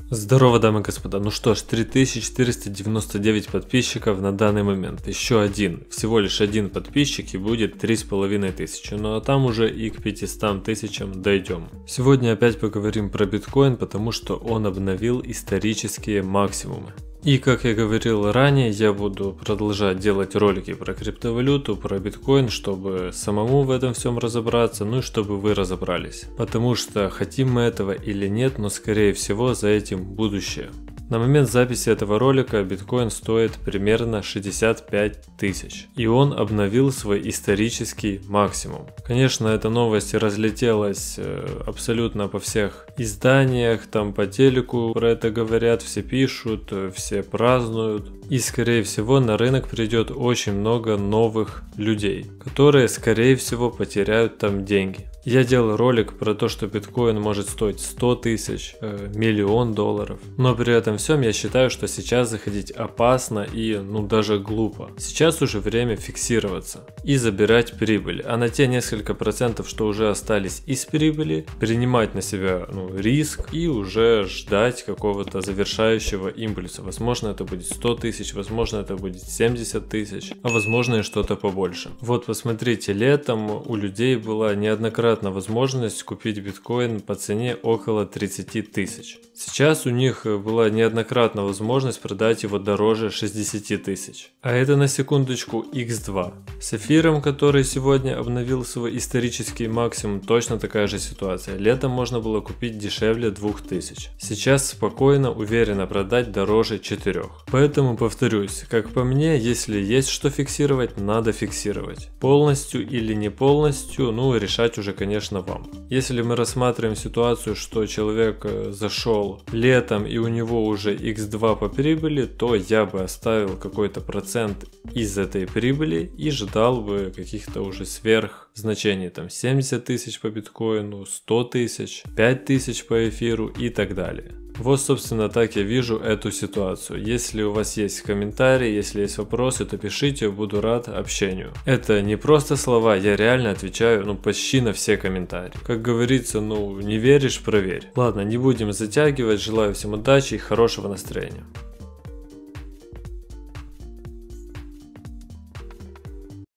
Здорово, дамы и господа. Ну что ж, 3499 подписчиков на данный момент. Еще один, всего лишь один подписчик и будет 3500. Ну а там уже и к 500 тысячам дойдем. Сегодня опять поговорим про биткоин, потому что он обновил исторические максимумы. И как я говорил ранее, я буду продолжать делать ролики про криптовалюту, про биткоин, чтобы самому в этом всем разобраться, ну и чтобы вы разобрались. Потому что хотим мы этого или нет, но скорее всего за этим будущее. На момент записи этого ролика биткоин стоит примерно 65 тысяч. И он обновил свой исторический максимум. Конечно, эта новость разлетелась абсолютно по всех изданиях, там по телеку про это говорят, все пишут, все празднуют. И скорее всего на рынок придет очень много новых людей, которые скорее всего потеряют там деньги. Я делал ролик про то, что биткоин может стоить 100 тысяч, миллион долларов. Но при этом всем я считаю, что сейчас заходить опасно и даже глупо. Сейчас уже время фиксироваться и забирать прибыль. А на те несколько процентов, что уже остались из прибыли, принимать на себя риск и уже ждать какого-то завершающего импульса. Возможно это будет 100 тысяч, возможно это будет 70 тысяч, а возможно и что-то побольше. Вот посмотрите, летом у людей была неоднократная возможность купить биткоин по цене около 30 тысяч. Сейчас у них была неоднократная возможность продать его дороже 60 тысяч. А это на секундочку x2. С эфиром, который сегодня обновил свой исторический максимум, точно такая же ситуация. Летом можно было купить дешевле 2000. Сейчас спокойно, уверенно продать дороже 4. Поэтому повторюсь, как по мне, если есть что фиксировать, надо фиксировать. Полностью или не полностью, решать уже, конечно, вам. Если мы рассматриваем ситуацию, что человек зашел летом и у него уже x2 по прибыли, то я бы оставил какой-то процент из этой прибыли и ждал бы каких-то уже сверх значений, там 70 тысяч по биткоину, 100 тысяч, 5 тысяч по эфиру и так далее. Вот, собственно, так я вижу эту ситуацию. Если у вас есть комментарии, если есть вопросы, то пишите, буду рад общению. Это не просто слова, я реально отвечаю почти на все комментарии. Как говорится, не веришь, проверь. Ладно, не будем затягивать, желаю всем удачи и хорошего настроения.